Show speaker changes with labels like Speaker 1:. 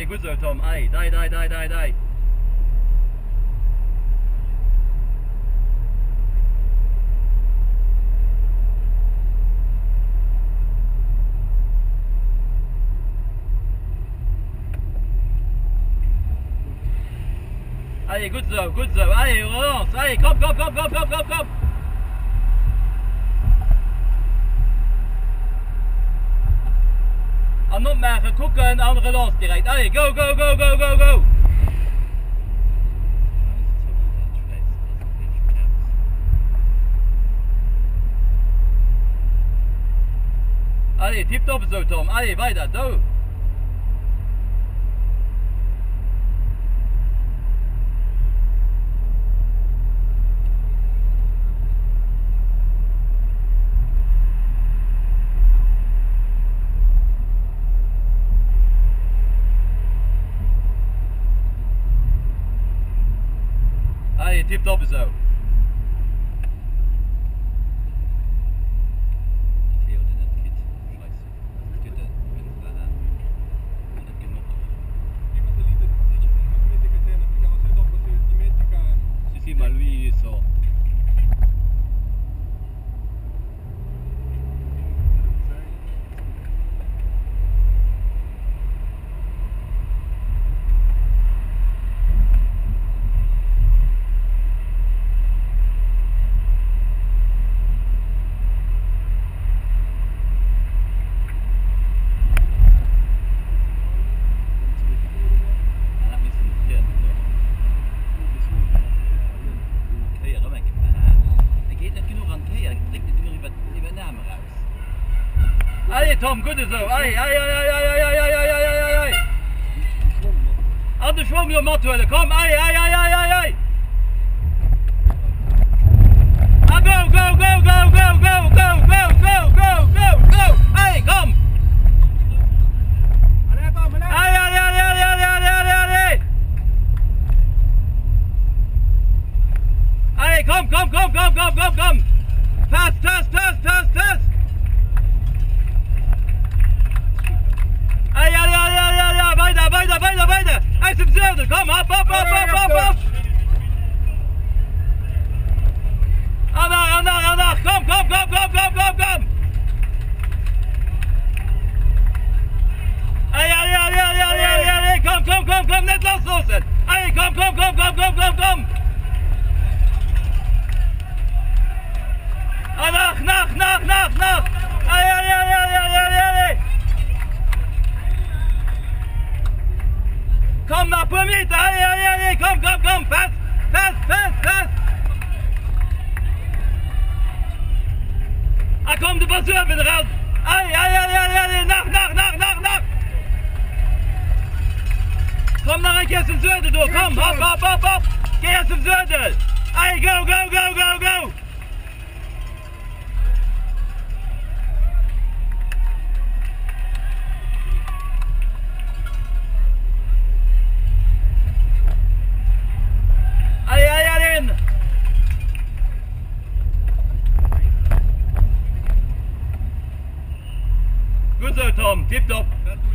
Speaker 1: Allez, goed zo Tom, allez, die. Allez, goed zo, allez, relance, allez, kom. En opmerken, gucken, en relance direct. Allez, go. Allez, tipptopp zo Tom, allez, weiter, zo. Allez, tipptopp zo. Sì, ma lui so. Allez Tom, goed zo. Allez. Aan de schwung, Matt, kom, allez. Go. Allez, kom. Allez, kom. Test. Weiter. Hij is im Zuiden, kom, hop. Anna, kom. Hey, kom, net loslosen. Hey, kom. Nach. Hey. Kom naar Permita, allez, kom, fast. Kom de baseur weer eruit. Allez, nach. Kom naar een keer zum Zuiden door, kom, hop. Keer zum Zuiden. Allez, go. Allez. Goed zo Tom, tipptopp.